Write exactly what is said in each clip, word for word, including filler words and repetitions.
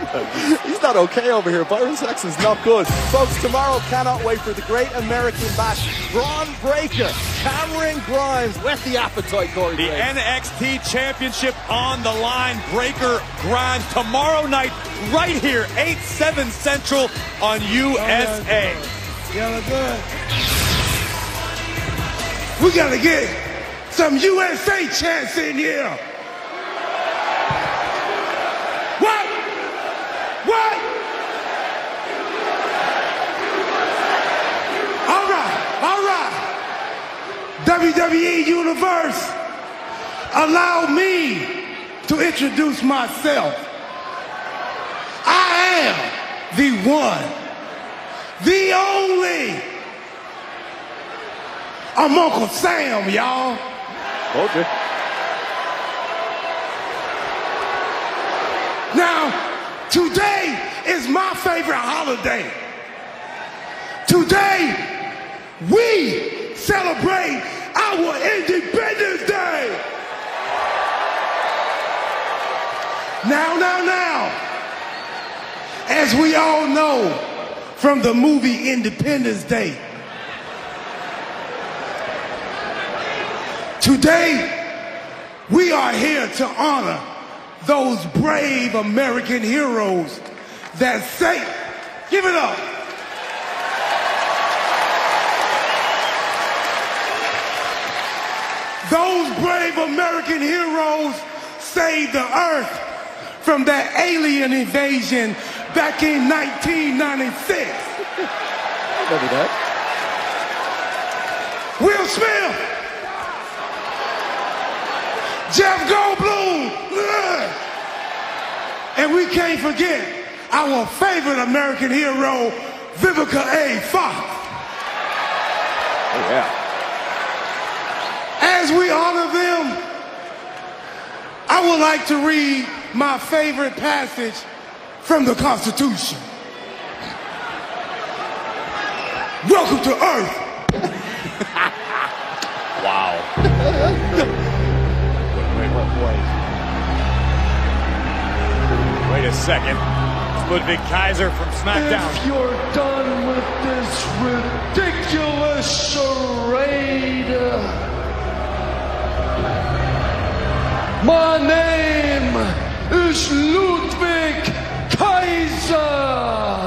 He's not okay over here. Byron Saxon's not good. Folks, tomorrow cannot wait for the great American Bash. Braun Breaker, Cameron Grimes. Whet the appetite, Corey. The N X T Championship on the line. Breaker, Grimes, tomorrow night, right here, eight, seven Central on U S A. Yellow good. We gotta get some U S A chants in here. What? What? All right, all right. W W E Universe, allow me to introduce myself. I am the one, the only. I'm Uncle Sam, y'all. Okay. Now, today is my favorite holiday. Today, we celebrate our Independence Day. Now, now, now, as we all know from the movie Independence Day, today, we are here to honor those brave American heroes that say, give it up. Those brave American heroes saved the earth from that alien invasion back in nineteen ninety-six. Remember that? Will Smith. Jeff Goldblum, and we can't forget our favorite American hero, Vivica A. Fox. Oh, yeah. As we honor them, I would like to read my favorite passage from the Constitution. Welcome to Earth. Wow. Wait a second. It's Ludwig Kaiser from SmackDown. If you're done with this ridiculous charade, my name is Ludwig Kaiser,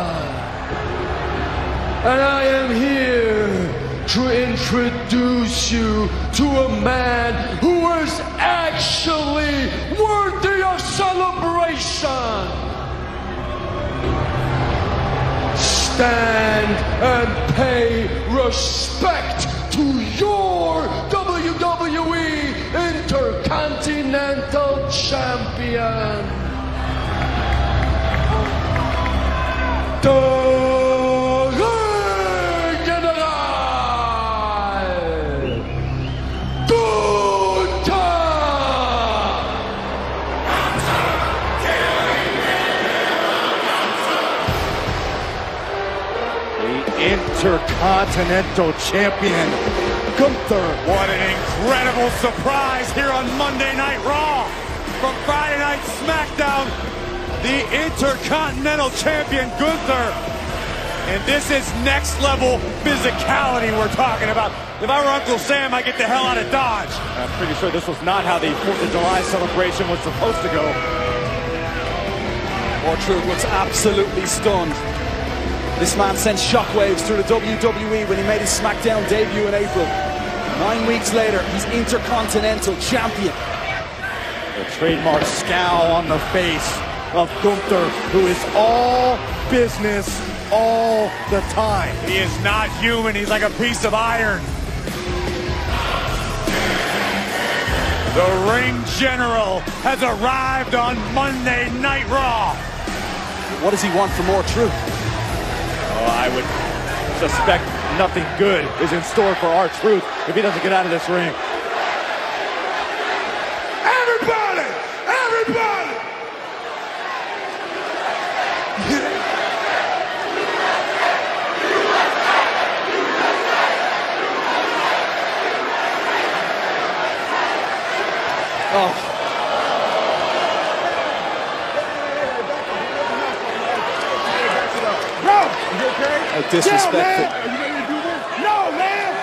and I am here to introduce you to a man who is actually worthy of celebration. Stand and pay respect to your W W E Intercontinental Champion, the Intercontinental Champion, Gunther. What an incredible surprise here on Monday Night Raw. From Friday Night SmackDown, the Intercontinental Champion, Gunther. And this is next level physicality we're talking about. If I were Uncle Sam, I'd get the hell out of Dodge. I'm pretty sure this was not how the fourth of July celebration was supposed to go. R-Truth looks absolutely stunned. This man sent shockwaves through the W W E when he made his SmackDown debut in April. Nine weeks later, he's Intercontinental Champion. The trademark scowl on the face of Gunther, who is all business all the time. He is not human. He's like a piece of iron. The ring general has arrived on Monday Night Raw. What does he want from R-Truth? Oh, I would suspect nothing good is in store for R-Truth if he doesn't get out of this ring. Everybody! Everybody! Oh. How disrespectful. No, man!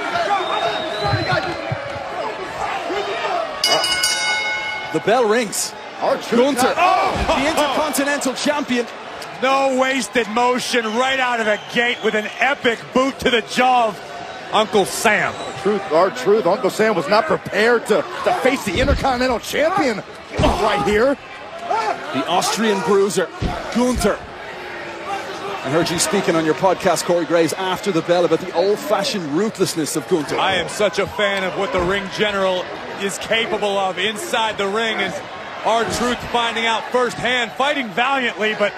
Uh, the bell rings. Gunther, oh. the Intercontinental Champion. No wasted motion right out of the gate with an epic boot to the jaw of Uncle Sam. Truth, our truth, Uncle Sam was not prepared to, to face the Intercontinental Champion right here. The Austrian bruiser, Gunther. I heard you speaking on your podcast, Corey Graves, after the bell about the old-fashioned ruthlessness of Gunther. I am such a fan of what the ring general is capable of inside the ring, as our truth finding out firsthand, fighting valiantly, but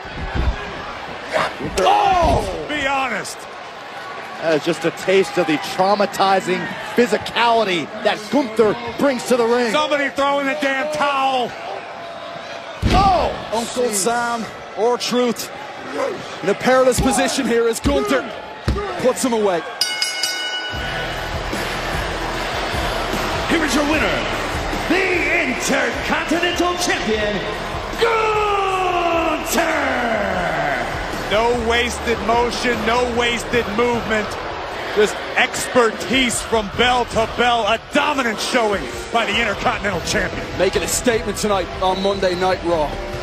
oh, be honest. That is just a taste of the traumatizing physicality that Gunther brings to the ring. Somebody throw in the damn towel. Oh, Uncle Sam, or Truth, in a perilous position here as Gunther puts him away. Here is your winner, the Intercontinental Champion, Gunther! No wasted motion, no wasted movement. Just expertise from bell to bell. A dominant showing by the Intercontinental Champion. Making a statement tonight on Monday Night Raw.